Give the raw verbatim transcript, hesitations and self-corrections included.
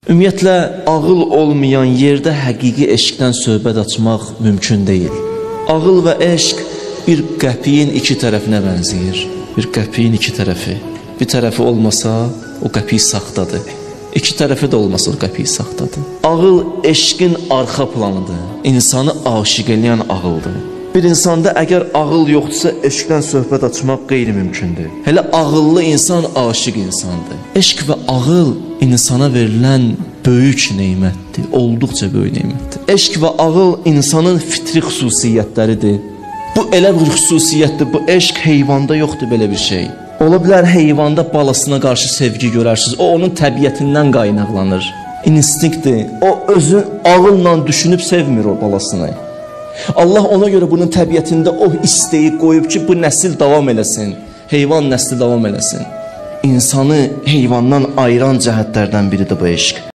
Ümumiyyətlə, ağıl olmayan yerdə həqiqi eşqdən söhbət açmaq mümkün deyil. Ağıl və eşq bir qəpiyin iki tərəfinə bənzəyir. Bir qəpiyin iki tərəfi. Bir tərəfi olmasa, o qəpik saxtadır. İki tərəfi də olmasa, o qəpik saxtadır. Ağıl eşqin arxa planıdır. İnsanı aşiq eləyən ağıldır. Bir insanda əgər ağıl yoxdursa, eşqdən söhbət açmaq qeyri-mümkündür. Hələ ağıllı insan aşiq insandır. Eşq və ağıl insana verilən böyük neymətdir, olduqca böyük neymətdir. Eşq və ağıl insanın fitri xüsusiyyətləridir. Bu elə bir xüsusiyyətdir, bu eşq heyvanda yoxdur belə bir şey. Ola bilər heyvanda balasına qarşı sevgi görərsiniz, o onun təbiətindən qaynaqlanır. İnstinktdir, o özü ağılla düşünüb sevmir o balasını. Allah ona görə bunun təbiətində o istəyi qoyub ki, bu nəsil davam eləsin, heyvan nəsli davam eləsin. İnsanı heyvandan ayıran cəhətlərdən biridir bu eşq.